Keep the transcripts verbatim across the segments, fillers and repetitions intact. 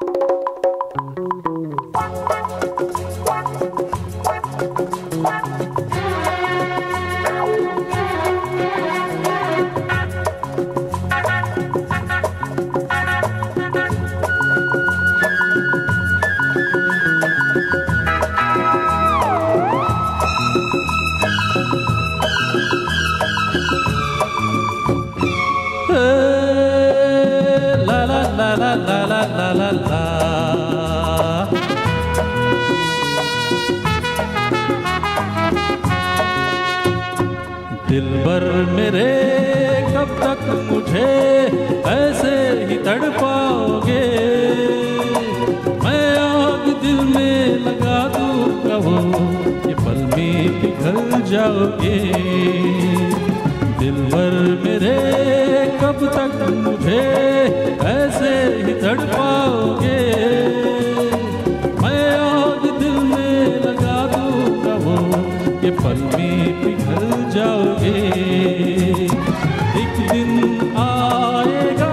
दिलबर मेरे कब तक मुझे ऐसे ही तड़पाओगे, मैं आग दिल में लगा दूंगा वो ये पल में पिघल जाओगे। दिलबर मेरे कब तक मुझे ऐसे ही तड़पाओगे, मैं आग दिल में लगा दूंगा वो ये पल में पिघल जाओगे। एक दिन आएगा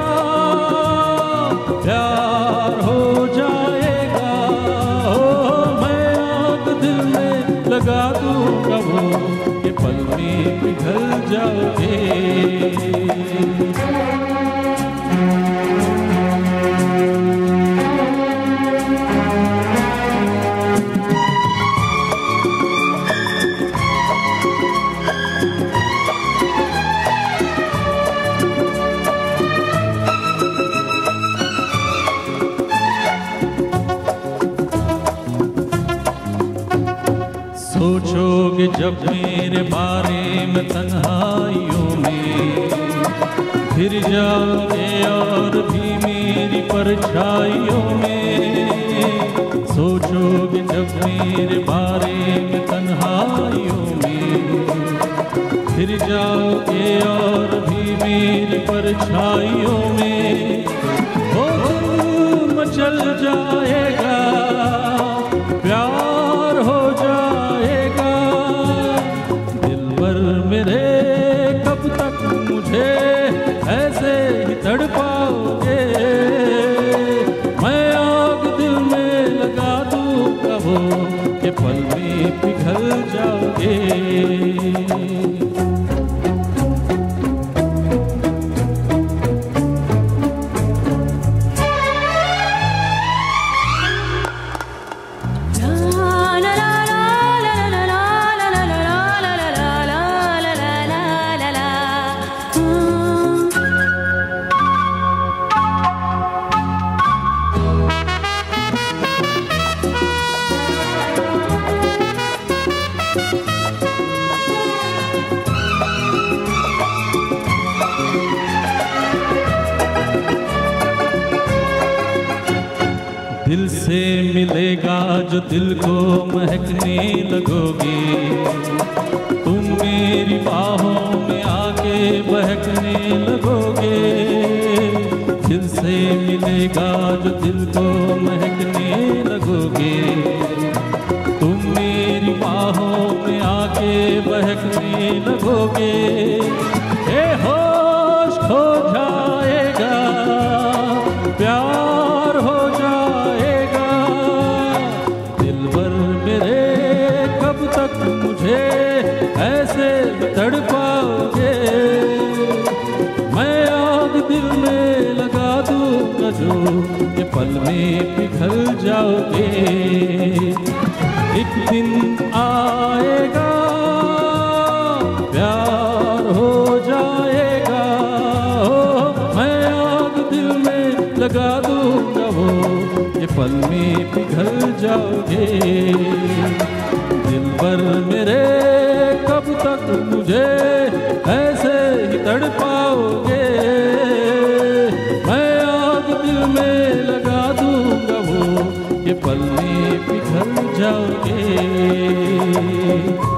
प्यार हो जाएगा, ओ मैं आग दिल में लगा दूंगा वो ये पल में पिघल जाओगे। सोचोगे जब मेरे बारे में तन्हाइयों में, फिर जाओगे और भी मेरी परछाइयों में। सोचोगे जब मेरे बारे में तन्हाइयों में, फिर जाओगे और भी मेरी परछाइयों में। वो दिन मचल जाएगा, प्यार हो जाएगा। दिलबर मेरे कब तक मुझे ऐसे ही तड़पाओगे, मैं आग दिल में लगा दूंगा वो के पल में पिघल जाओगे। दिल से मिलेगा जो दिल को महकने लगोगे, तुम मेरी बाहों में आके बहकने लगोगे। दिल से मिलेगा जो दिल को महकने लगोगे, तुम मेरी बाहों में आके बहकने लगोगे। ए होश खो जाएगा, प्यार हो जाएगा। दिलबर मेरे कब तक मुझे ऐसे तड़पाओगे, मैं आग दिल में लगा दूंगा जो ये पल में पिघल जाओगे। एक दिन आएगा प्यार हो जाएगा, ओ मैं आग दिल में लगा दूंगा वो ये पल में पिघल जाओगे। दिलबर मेरे कब तक मुझे ऐसे ही तड़पाओगे, मैं आग दिल में लगा दूंगा वो ये पल में पिघल जाओगे।